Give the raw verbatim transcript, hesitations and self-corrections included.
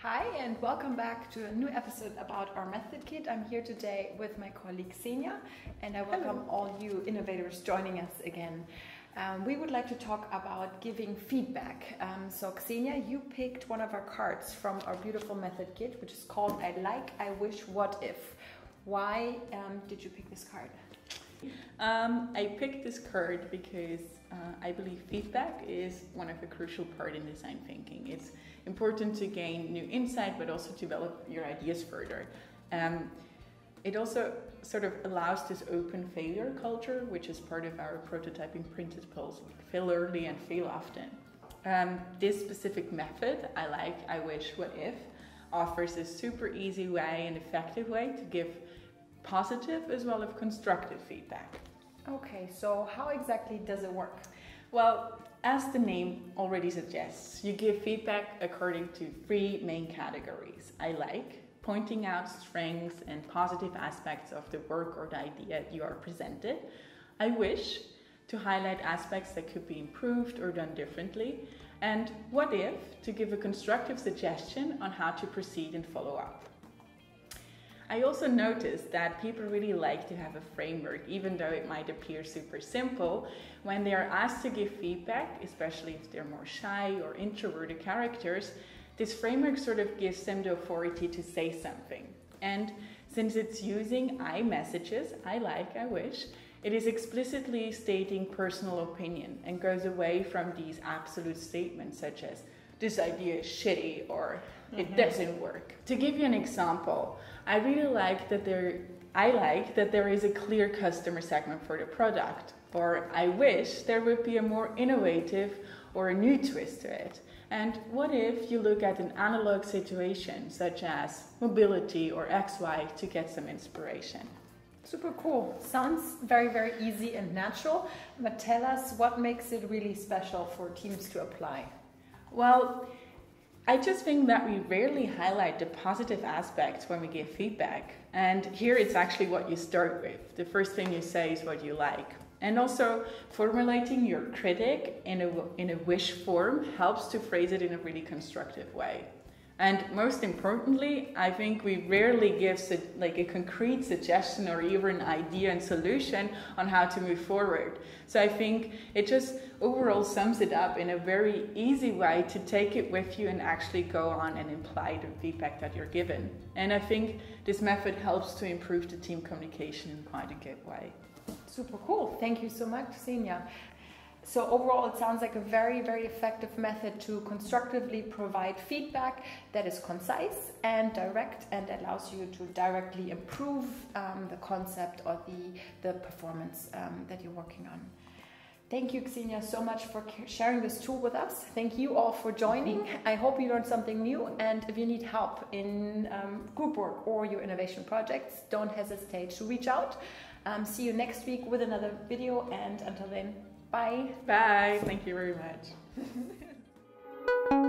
Hi and welcome back to a new episode about our method kit. I'm here today with my colleague Xenia and I welcome Hello. all you innovators joining us again. Um, we would like to talk about giving feedback. Um, so Xenia, you picked one of our cards from our beautiful method kit, which is called I Like, I Wish, What If. Why um, did you pick this card? Um, I picked this card because uh, I believe feedback is one of the crucial part in design thinking. It's important to gain new insight, but also to develop your ideas further. Um, it also sort of allows this open failure culture, which is part of our prototyping principles, like fail early and fail often. Um, this specific method, I like, I wish, what if, offers a super easy way and effective way to give positive as well as constructive feedback. Okay, so how exactly does it work? Well, as the name already suggests, you give feedback according to three main categories. I like, pointing out strengths and positive aspects of the work or the idea you are presented. I wish, to highlight aspects that could be improved or done differently. And what if, to give a constructive suggestion on how to proceed and follow up. I also noticed that people really like to have a framework, even though it might appear super simple. When they are asked to give feedback, especially if they're more shy or introverted characters, this framework sort of gives them the authority to say something. And since it's using I messages, I like, I wish, it is explicitly stating personal opinion and goes away from these absolute statements such as, this idea is shitty or it mm-hmm. doesn't work. To give you an example, I really like that there, I like that there is a clear customer segment for the product, or I wish there would be a more innovative or a new twist to it. And what if you look at an analog situation such as mobility or X Y to get some inspiration? Super cool. Sounds very, very easy and natural, but tell us what makes it really special for teams to apply. Well, I just think that we rarely highlight the positive aspects when we give feedback. And here it's actually what you start with. The first thing you say is what you like. And also formulating your critic in a, in a wish form helps to phrase it in a really constructive way. And most importantly, I think we rarely give like a concrete suggestion or even an idea and solution on how to move forward. So I think it just overall sums it up in a very easy way to take it with you and actually go on and apply the feedback that you're given. And I think this method helps to improve the team communication in quite a good way. Super cool. Thank you so much, Xenia. So overall, it sounds like a very, very effective method to constructively provide feedback that is concise and direct and allows you to directly improve um, the concept or the, the performance um, that you're working on. Thank you, Xenia, so much for sharing this tool with us. Thank you all for joining. I hope you learned something new, and if you need help in um, group work or your innovation projects, don't hesitate to reach out. Um, see you next week with another video, and until then, bye. Bye. Thank you very much.